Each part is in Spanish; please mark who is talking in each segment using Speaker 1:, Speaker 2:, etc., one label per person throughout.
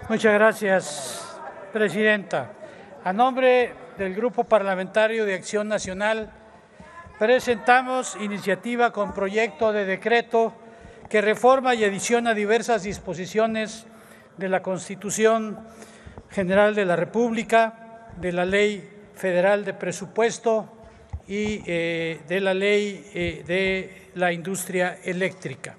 Speaker 1: Muchas gracias, Presidenta. A nombre del Grupo Parlamentario de Acción Nacional, presentamos iniciativa con proyecto de decreto que reforma y adiciona diversas disposiciones de la Constitución General de la República, de la Ley Federal de Presupuesto y de la Ley de la Industria Eléctrica.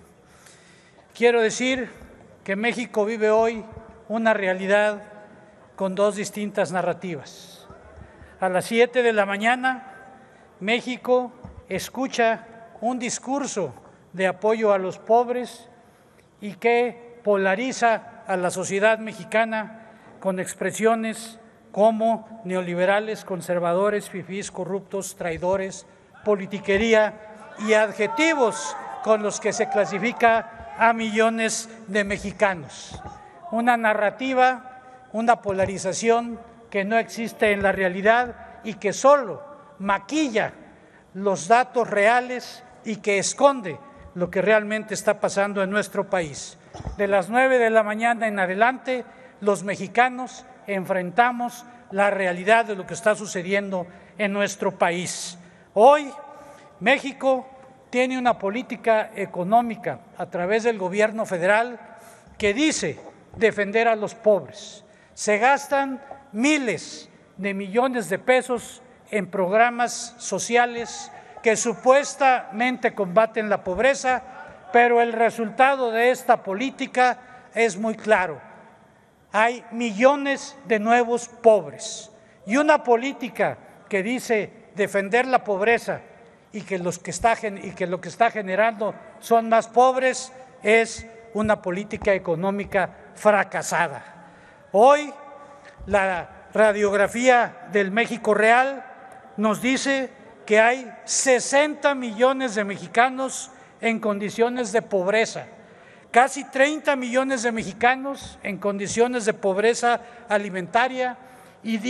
Speaker 1: Quiero decir que México vive hoy una realidad con dos distintas narrativas. A las 7 de la mañana, México escucha un discurso de apoyo a los pobres y que polariza a la sociedad mexicana con expresiones como neoliberales, conservadores, fifís, corruptos, traidores, politiquería y adjetivos con los que se clasifica a millones de mexicanos. Una narrativa, una polarización que no existe en la realidad y que solo maquilla los datos reales y que esconde lo que realmente está pasando en nuestro país. De las 9 de la mañana en adelante, los mexicanos enfrentamos la realidad de lo que está sucediendo en nuestro país. Hoy, México tiene una política económica a través del gobierno federal que dice defender a los pobres. Se gastan miles de millones de pesos en programas sociales que supuestamente combaten la pobreza, pero el resultado de esta política es muy claro. Hay millones de nuevos pobres y una política que dice defender la pobreza y que lo que está generando son más pobres es una política económica fracasada. Hoy la radiografía del México real nos dice que hay 60 millones de mexicanos en condiciones de pobreza, casi 30 millones de mexicanos en condiciones de pobreza alimentaria y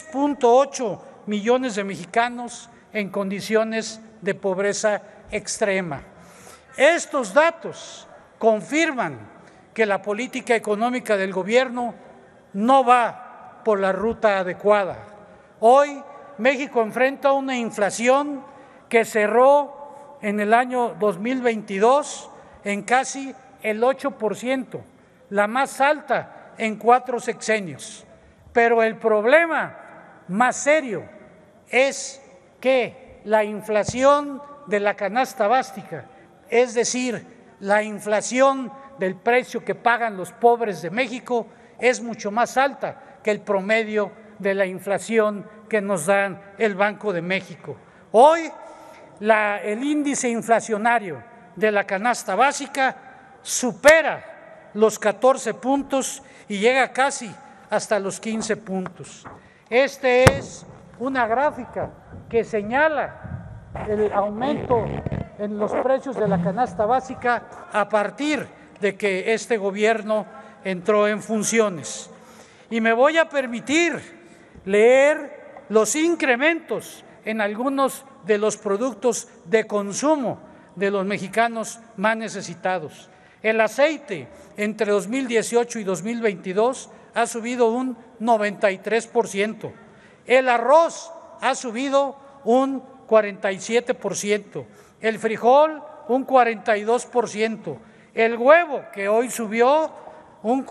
Speaker 1: 10.8 millones de mexicanos en condiciones de pobreza extrema. Estos datos confirman que la política económica del gobierno no va por la ruta adecuada. Hoy México enfrenta una inflación que cerró en el año 2022 en casi el 8%, la más alta en 4 sexenios. Pero el problema más serio es que la inflación de la canasta básica, es decir, la inflación del precio que pagan los pobres de México, es mucho más alta que el promedio de la inflación que nos dan el Banco de México. Hoy, el índice inflacionario de la canasta básica supera los 14 puntos y llega casi hasta los 15 puntos. Esta es una gráfica que señala el aumento en los precios de la canasta básica a partir de que este gobierno entró en funciones. Y me voy a permitir leer los incrementos en algunos de los productos de consumo de los mexicanos más necesitados. El aceite entre 2018 y 2022 ha subido un 93%. El arroz ha subido un 47%. El frijol un 42%. El huevo, que hoy subió un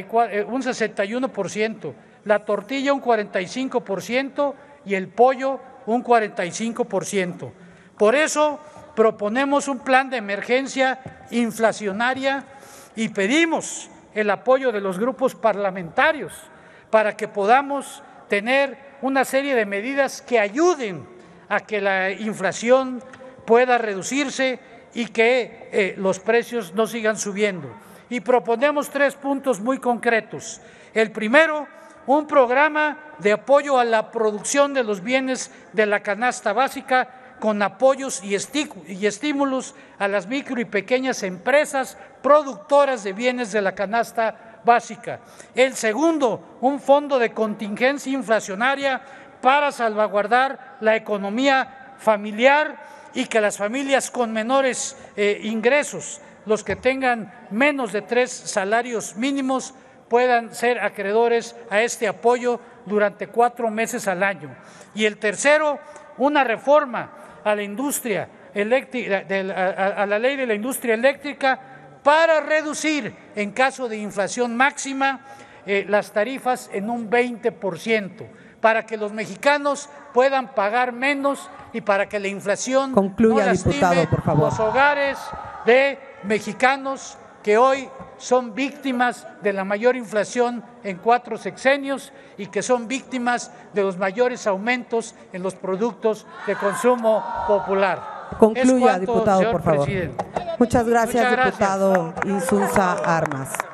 Speaker 1: 61%. La tortilla un 45% y el pollo un 45%. Por eso proponemos un plan de emergencia inflacionaria y pedimos el apoyo de los grupos parlamentarios para que podamos tener una serie de medidas que ayuden a que la inflación pueda reducirse y que los precios no sigan subiendo. Y proponemos 3 puntos muy concretos. El primero, un programa de apoyo a la producción de los bienes de la canasta básica con apoyos y estímulos a las micro y pequeñas empresas productoras de bienes de la canasta básica. El segundo, un fondo de contingencia inflacionaria para salvaguardar la economía familiar y que las familias con menores ingresos, los que tengan menos de 3 salarios mínimos, puedan ser acreedores a este apoyo durante 4 meses al año. Y el tercero, una reforma a la industria eléctrica, a la ley de la industria eléctrica, para reducir en caso de inflación máxima las tarifas en un 20%, para que los mexicanos puedan pagar menos y para que la inflación
Speaker 2: concluya,
Speaker 1: no lastime
Speaker 2: diputado, por favor,
Speaker 1: los hogares de mexicanos que hoy son víctimas de la mayor inflación en 4 sexenios y que son víctimas de los mayores aumentos en los productos de consumo popular.
Speaker 2: Concluya, diputado, por favor.
Speaker 1: Presidente.
Speaker 2: Muchas gracias,
Speaker 1: Muchas gracias.
Speaker 2: diputado Insunza Armas.